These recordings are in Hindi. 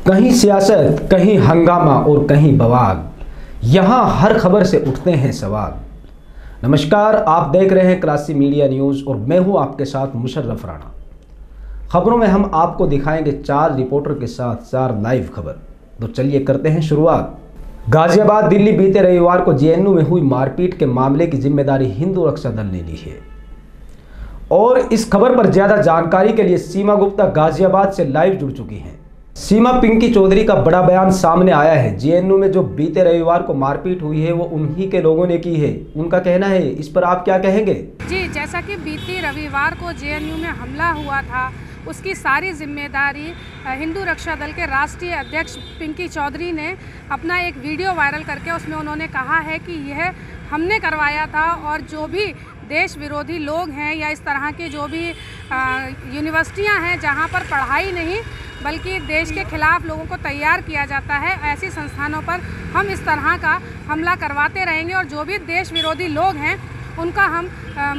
कहीं सियासत, कहीं हंगामा और कहीं बवाल, यहाँ हर खबर से उठते हैं सवाल। नमस्कार, आप देख रहे हैं क्लासी मीडिया न्यूज़ और मैं हूँ आपके साथ मुशर्रफ राणा। खबरों में हम आपको दिखाएंगे 4 रिपोर्टर के साथ 4 लाइव खबर। तो चलिए करते हैं शुरुआत। गाजियाबाद दिल्ली बीते रविवार को जेएनयू में हुई मारपीट के मामले की जिम्मेदारी हिंदू रक्षा दल ने ली है और इस खबर पर ज्यादा जानकारी के लिए सीमा गुप्ता गाजियाबाद से लाइव जुड़ चुकी हैं। सीमा, पिंकी चौधरी का बड़ा बयान सामने आया है। जेएनयू में जो बीते रविवार को मारपीट हुई है वो उन्हीं के लोगों ने की है, उनका कहना है। इस पर आप क्या कहेंगे? जी, जैसा कि बीते रविवार को जेएनयू में हमला हुआ था, उसकी सारी जिम्मेदारी हिंदू रक्षा दल के राष्ट्रीय अध्यक्ष पिंकी चौधरी ने अपना एक वीडियो वायरल करके उसमें उन्होंने कहा है कि यह हमने करवाया था और जो भी देश विरोधी लोग हैं या इस तरह के जो भी यूनिवर्सिटियां हैं जहां पर पढ़ाई नहीं बल्कि देश के खिलाफ लोगों को तैयार किया जाता है, ऐसी संस्थानों पर हम इस तरह का हमला करवाते रहेंगे और जो भी देश विरोधी लोग हैं उनका हम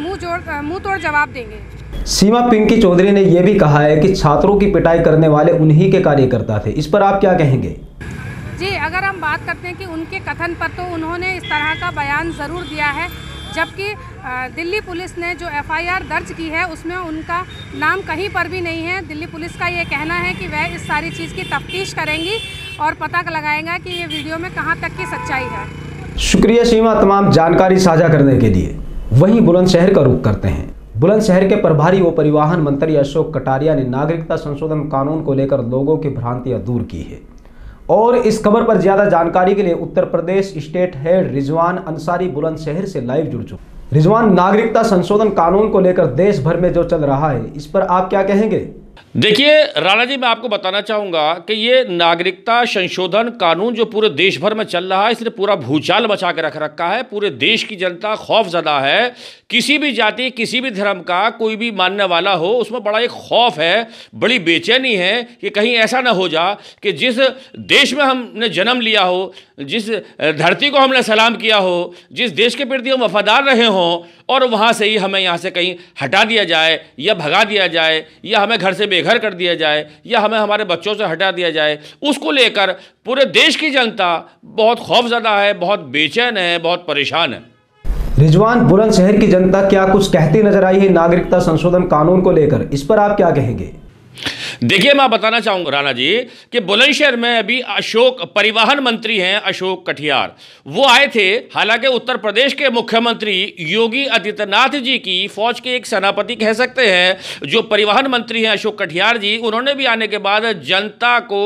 मुंह तोड़ जवाब देंगे। सीमा, पिंकी चौधरी ने यह भी कहा है कि छात्रों की पिटाई करने वाले उन्हीं के कार्यकर्ता थे। इस पर आप क्या कहेंगे? जी, अगर हम बात करते हैं कि उनके कथन पर, तो उन्होंने इस तरह का बयान ज़रूर दिया है, जबकि दिल्ली पुलिस ने जो एफआईआर दर्ज की है उसमें उनका नाम कहीं पर भी नहीं है। दिल्ली पुलिस का ये कहना है कि वह इस सारी चीज़ की तफ्तीश करेंगी और पता लगाएगा कि ये वीडियो में कहाँ तक की सच्चाई है। शुक्रिया सीमा, तमाम जानकारी साझा करने के लिए। वहीं बुलंदशहर का रुख करते हैं। बुलंदशहर के प्रभारी व परिवहन मंत्री अशोक कटारिया ने नागरिकता संशोधन कानून को लेकर लोगों की भ्रांतियां दूर की है और इस खबर पर ज्यादा जानकारी के लिए उत्तर प्रदेश स्टेट हेड रिजवान अंसारी बुलंदशहर से लाइव जुड़ चुके। रिजवान, नागरिकता संशोधन कानून को लेकर देश भर में जो चल रहा है, इस पर आप क्या कहेंगे? देखिए राणा जी, मैं आपको बताना चाहूँगा कि ये नागरिकता संशोधन कानून जो पूरे देश भर में चल रहा है, इसने पूरा भूचाल मचा के रख रखा है। पूरे देश की जनता खौफजदा है। किसी भी जाति, किसी भी धर्म का कोई भी मानने वाला हो, उसमें बड़ा एक खौफ है, बड़ी बेचैनी है कि कहीं ऐसा ना हो जा कि जिस देश में हमने जन्म लिया हो, जिस धरती को हमने सलाम किया हो, जिस देश के प्रति हम वफादार रहे हों, और वहाँ से ही हमें यहाँ से कहीं हटा दिया जाए या भगा दिया जाए या हमें घर से बेघर कर दिया जाए या हमें हमारे बच्चों से हटा दिया जाए, उसको लेकर पूरे देश की जनता बहुत खौफजदा है, बहुत बेचैन है, बहुत परेशान है। रिजवान, बुलंदशहर की जनता क्या कुछ कहती नजर आई है नागरिकता संशोधन कानून को लेकर? इस पर आप क्या कहेंगे? देखिए, मैं बताना चाहूँगा राणा जी कि बुलंदशहर में अभी परिवहन मंत्री हैं अशोक कटियार, वो आए थे। हालांकि उत्तर प्रदेश के मुख्यमंत्री योगी आदित्यनाथ जी की फौज के एक सेनापति कह सकते हैं, जो परिवहन मंत्री हैं अशोक कटियार जी, उन्होंने भी आने के बाद जनता को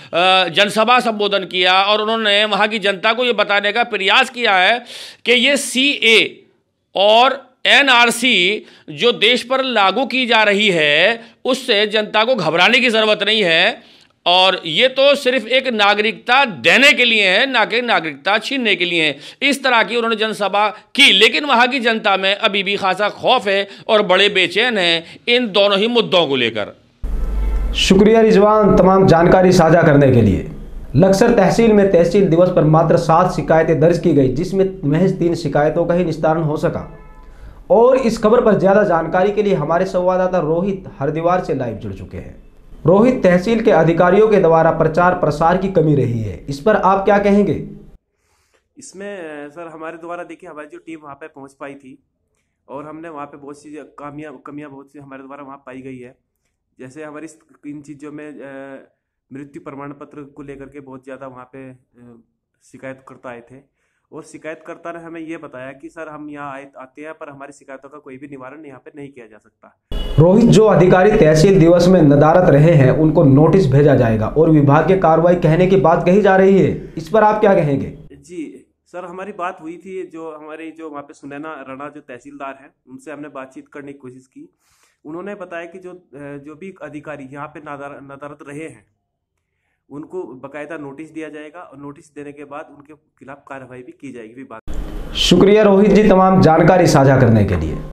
जनसभा संबोधन किया और उन्होंने वहाँ की जनता को ये बताने का प्रयास किया है कि ये सीए और एनआरसी जो देश पर लागू की जा रही है उससे जनता को घबराने की ज़रूरत नहीं है और ये तो सिर्फ एक नागरिकता देने के लिए है, ना कि नागरिकता छीनने के लिए है। इस तरह की उन्होंने जनसभा की, लेकिन वहाँ की जनता में अभी भी खासा खौफ है और बड़े बेचैन हैं इन दोनों ही मुद्दों को लेकर। शुक्रिया रिजवान, तमाम जानकारी साझा करने के लिए। लक्सर तहसील में तहसील दिवस पर मात्र 7 शिकायतें दर्ज की गई, जिसमें महज 3 शिकायतों का ही निस्तारण हो सका। और इस खबर पर ज्यादा जानकारी के लिए हमारे संवाददाता रोहित हरिद्वार से लाइव जुड़ चुके हैं। रोहित, तहसील के अधिकारियों के द्वारा प्रचार प्रसार की कमी रही है, इस पर आप क्या कहेंगे? इसमें सर हमारे द्वारा देखिए, हमारी जो टीम वहाँ पे पहुँच पाई थी और हमने वहाँ पे बहुत सी कमियाँ बहुत सी हमारे द्वारा वहाँ पाई गई है। जैसे हमारी इन चीज़ों में मृत्यु प्रमाण पत्र को लेकर के बहुत ज़्यादा वहाँ पे शिकायतकर्ता आए थे और शिकायतकर्ता ने हमें ये बताया कि सर हम यहाँ आते हैं पर हमारी शिकायतों का कोई भी निवारण यहाँ पे नहीं किया जा सकता। रोहित, जो अधिकारी तहसील दिवस में नदारत रहे हैं उनको नोटिस भेजा जाएगा और विभागीय कार्रवाई कहने की बात कही जा रही है, इस पर आप क्या कहेंगे? जी सर, हमारी बात हुई थी, जो हमारे जो वहाँ पे सुनैना राणा जो तहसीलदार हैं उनसे हमने बातचीत करने की कोशिश की। उन्होंने बताया कि जो भी अधिकारी यहाँ पे नदारत रहे हैं उनको बकायदा नोटिस दिया जाएगा और नोटिस देने के बाद उनके खिलाफ कार्रवाई भी की जाएगी विभाग। शुक्रिया रोहित जी, तमाम जानकारी साझा करने के लिए।